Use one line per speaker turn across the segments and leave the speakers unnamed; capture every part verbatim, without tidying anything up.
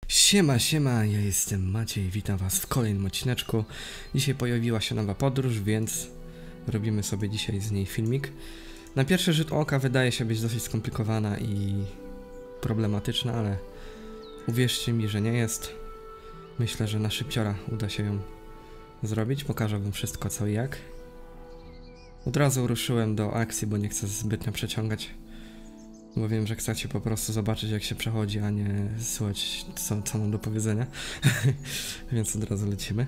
Siema, siema, ja jestem Maciej, witam was w kolejnym odcineczku. Dzisiaj pojawiła się nowa podróż, więc robimy sobie dzisiaj z niej filmik. Na pierwszy rzut oka wydaje się być dosyć skomplikowana i problematyczna, ale uwierzcie mi, że nie jest. Myślę, że na szybciora uda się ją zrobić, pokażę wam wszystko co i jak. Od razu ruszyłem do akcji, bo nie chcę zbytnio przeciągać. Bo wiem, że chcecie po prostu zobaczyć jak się przechodzi, a nie słuchać co, co mam do powiedzenia. Więc od razu lecimy.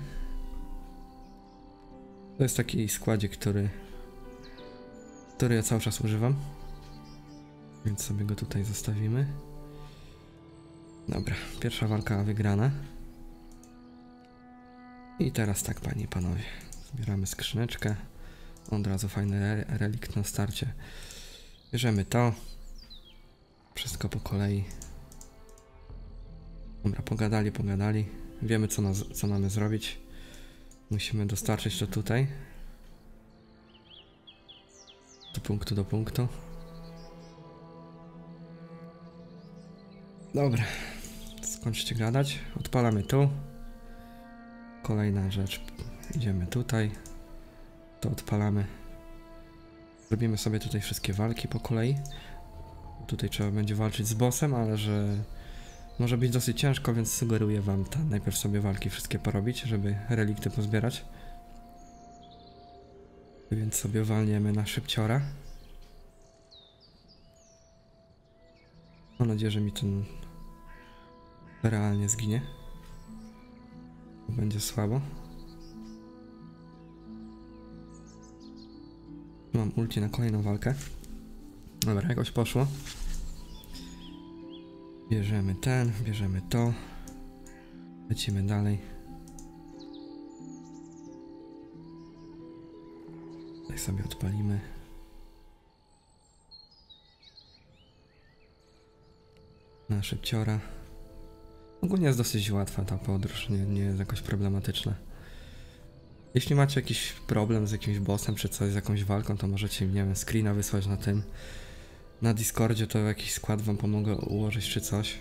To jest taki składzik, który który ja cały czas używam. Więc sobie go tutaj zostawimy. Dobra, pierwsza walka wygrana. I teraz tak, panie i panowie. Zbieramy skrzyneczkę. Od razu fajny re relikt na starcie. Bierzemy to. Wszystko po kolei. Dobra, pogadali, pogadali. Wiemy co, nas, co mamy zrobić. Musimy dostarczyć to tutaj. Do punktu do punktu. Dobra. Skończcie gadać. Odpalamy tu. Kolejna rzecz. Idziemy tutaj. To odpalamy. Robimy sobie tutaj wszystkie walki po kolei. Tutaj trzeba będzie walczyć z bossem, ale że może być dosyć ciężko, więc sugeruję wam ta, najpierw sobie walki wszystkie porobić, żeby relikty pozbierać. Więc sobie walniemy na szybciora. Mam nadzieję, że mi ten realnie zginie. Będzie słabo. Mam ulti na kolejną walkę. Dobra, jakoś poszło. Bierzemy ten, bierzemy to. Lecimy dalej. Tutaj sobie odpalimy. Na szybciora. Ogólnie jest dosyć łatwa ta podróż, nie, nie jest jakoś problematyczna. Jeśli macie jakiś problem z jakimś bossem czy coś, z jakąś walką, to możecie mi, nie wiem, screena wysłać na tym. Na Discordzie to jakiś skład wam pomogę ułożyć czy coś.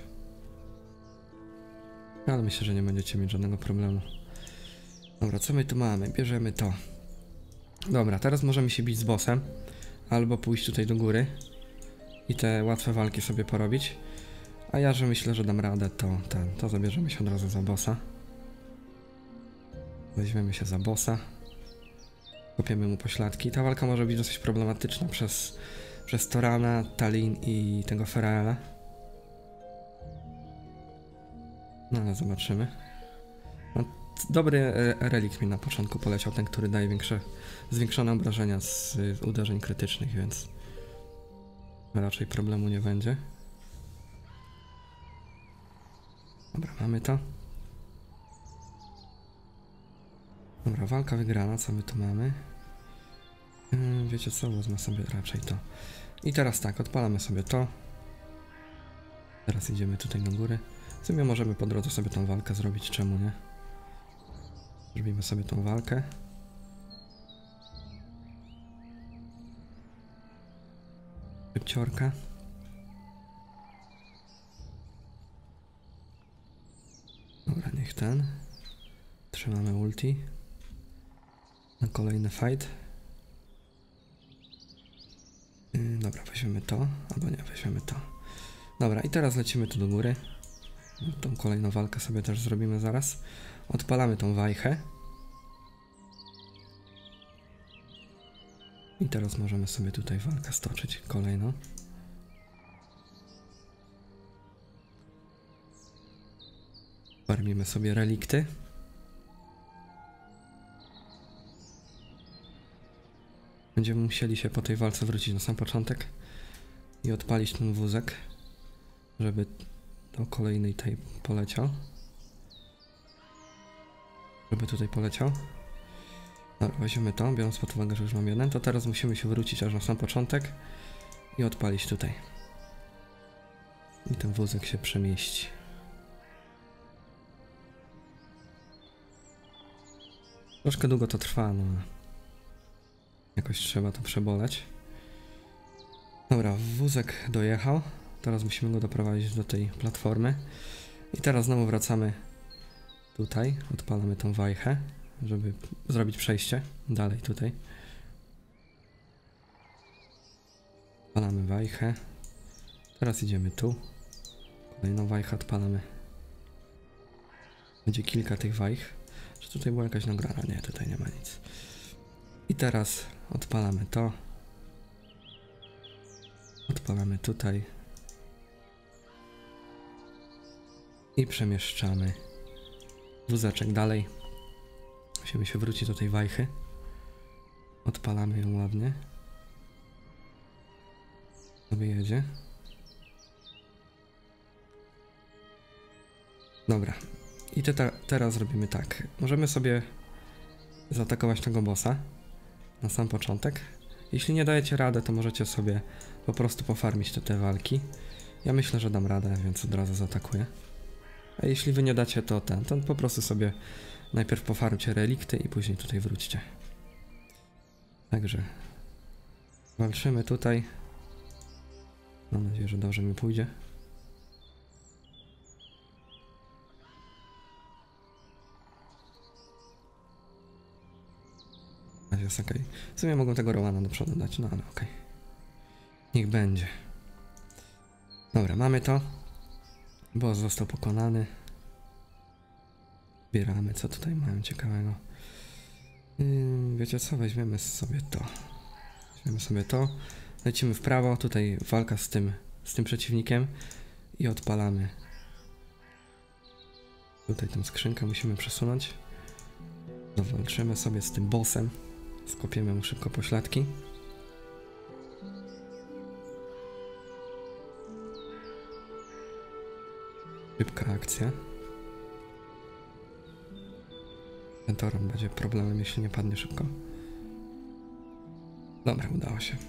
Ale myślę, że nie będziecie mieć żadnego problemu. Dobra, co my tu mamy? Bierzemy to. Dobra, teraz możemy się bić z bossem. Albo pójść tutaj do góry. I te łatwe walki sobie porobić. A ja, że myślę, że dam radę, to ten, to zabierzemy się od razu za bossa. Weźmiemy się za bossa. Kopiemy mu pośladki. Ta walka może być dosyć problematyczna przez, przez Torana, Talin i tego Feraela. No ale zobaczymy. No, dobry relikt mi na początku poleciał, ten, który daje większe, zwiększone obrażenia z, z uderzeń krytycznych, więc raczej problemu nie będzie. Dobra, mamy to. Dobra, walka wygrana, co my tu mamy? Yy, wiecie co, wezmę sobie raczej to. I teraz tak, odpalamy sobie to. Teraz idziemy tutaj do góry. W sumie możemy po drodze sobie tą walkę zrobić, czemu nie? Zrobimy sobie tą walkę. Szybciorka. Dobra, niech ten. Trzymamy ulti. Na kolejny fight. Yy, dobra, weźmiemy to. Albo nie, weźmiemy to. Dobra, i teraz lecimy tu do góry. Tą kolejną walkę sobie też zrobimy zaraz. Odpalamy tą wajchę. I teraz możemy sobie tutaj walkę stoczyć. Kolejną. Farmimy sobie relikty. Będziemy musieli się po tej walce wrócić na sam początek i odpalić ten wózek, żeby do kolejnej tej poleciał. Żeby tutaj poleciał. Dobra, weźmiemy to, biorąc pod uwagę, że już mam jeden, to teraz musimy się wrócić aż na sam początek i odpalić tutaj. I ten wózek się przemieści. Troszkę długo to trwa, no jakoś trzeba to przeboleć. Dobra, wózek dojechał. Teraz musimy go doprowadzić do tej platformy. I teraz znowu wracamy tutaj, odpalamy tą wajchę, żeby zrobić przejście dalej tutaj. Odpalamy wajchę. Teraz idziemy tu. Kolejną wajchę odpalamy. Będzie kilka tych wajch. Czy tutaj była jakaś nagrana? Nie, tutaj nie ma nic. I teraz odpalamy to. Odpalamy tutaj. I przemieszczamy wózeczek dalej. Musimy się wrócić do tej wajchy. Odpalamy ją ładnie. Sobie jedzie. Dobra. I te, te, teraz robimy tak. Możemy sobie zaatakować tego bossa na sam początek. Jeśli nie dajecie radę, to możecie sobie po prostu pofarmić te, te walki. Ja myślę, że dam radę, więc od razu zaatakuję. A jeśli wy nie dacie, to ten, to po prostu sobie najpierw pofarmcie relikty i później tutaj wróćcie. Także walczymy tutaj. Mam nadzieję, że dobrze mi pójdzie. Jest okej. W sumie mogą tego Rowana do przodu dać, no ale okej. Okay. Niech będzie. Dobra, mamy to. Boss został pokonany. Zbieramy, co tutaj mają ciekawego. Yy, wiecie co? Weźmiemy sobie to. Weźmiemy sobie to. Lecimy w prawo. Tutaj walka z tym, z tym przeciwnikiem. I odpalamy. Tutaj tę skrzynkę musimy przesunąć. Zawalczymy sobie z tym bossem. Skopiemy mu szybko pośladki. Szybka akcja. Ten toron będzie problemem, jeśli nie padnie szybko. Dobra, udało się.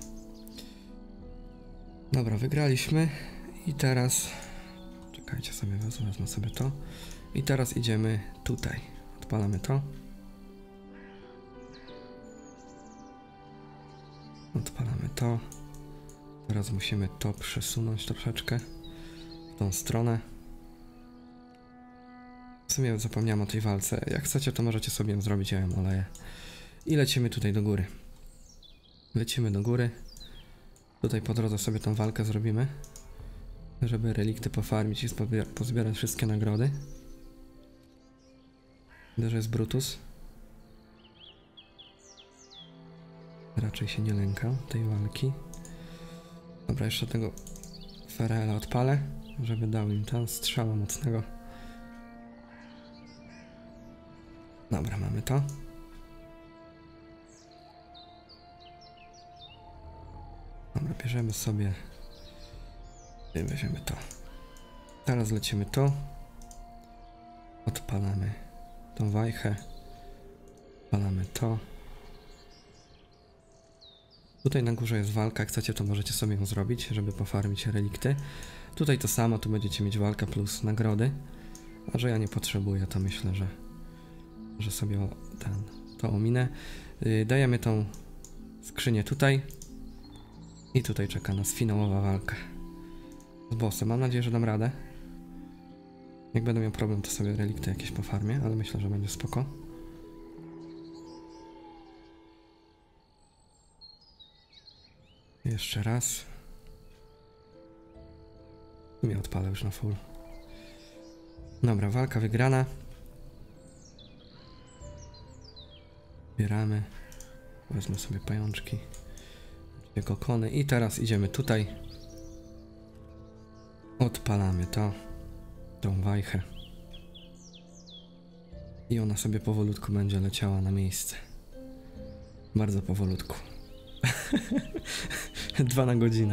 Dobra, wygraliśmy. I teraz... Czekajcie sobie, wezmę sobie to. I teraz idziemy tutaj. Odpalamy to. Odpalamy to. Teraz musimy to przesunąć troszeczkę w tą stronę. W sumie zapomniałem o tej walce. Jak chcecie, to możecie sobie ją zrobić, ja ją oleję. I lecimy tutaj do góry. Lecimy do góry. Tutaj po drodze sobie tą walkę zrobimy, żeby relikty pofarmić i pozbierać wszystkie nagrody. Widzę, że jest Brutus. Raczej się nie lękam tej walki. Dobra, jeszcze tego Ferela odpalę, żeby dał im tam strzała mocnego. Dobra, mamy to. Dobra, bierzemy sobie... Weźmiemy to. Teraz lecimy to. Odpalamy tą wajchę. Odpalamy to. Tutaj na górze jest walka, jak chcecie, to możecie sobie ją zrobić, żeby pofarmić relikty. Tutaj to samo, tu będziecie mieć walkę plus nagrody. A że ja nie potrzebuję, to myślę, że, że sobie ten, to ominę. Yy, dajemy tą skrzynię tutaj. I tutaj czeka nas finałowa walka z bossem. Mam nadzieję, że dam radę. Jak będę miał problem, to sobie relikty jakieś pofarmię, ale myślę, że będzie spoko. Jeszcze raz. Mnie odpalę już na full. Dobra, walka wygrana. Bieramy. Wezmę sobie pajączki. Jego kony. I teraz idziemy tutaj. Odpalamy to. Tą wajchę. I ona sobie powolutku będzie leciała na miejsce. Bardzo powolutku. Dwa na godzinę.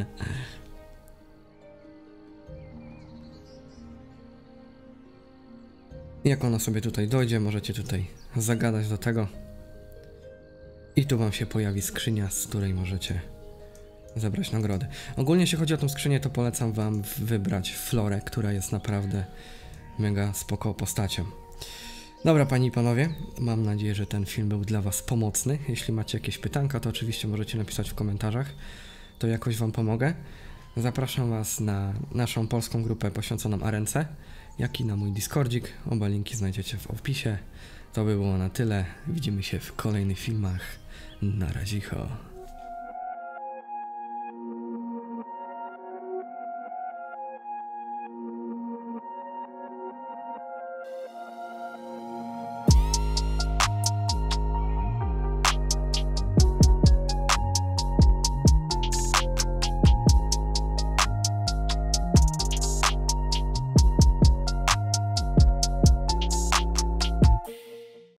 Jak ona sobie tutaj dojdzie, możecie tutaj zagadać do tego. I tu wam się pojawi skrzynia, z której możecie zebrać nagrody. Ogólnie jeśli chodzi o tą skrzynię, to polecam wam wybrać Florę, która jest naprawdę mega spoko postacią. Dobra, panie i panowie, mam nadzieję, że ten film był dla was pomocny. Jeśli macie jakieś pytanka, to oczywiście możecie napisać w komentarzach. To jakoś wam pomogę. Zapraszam was na naszą polską grupę poświęconą Arence. jak i na mój Discordzik. Oba linki znajdziecie w opisie. To by było na tyle. Widzimy się w kolejnych filmach. Na razie.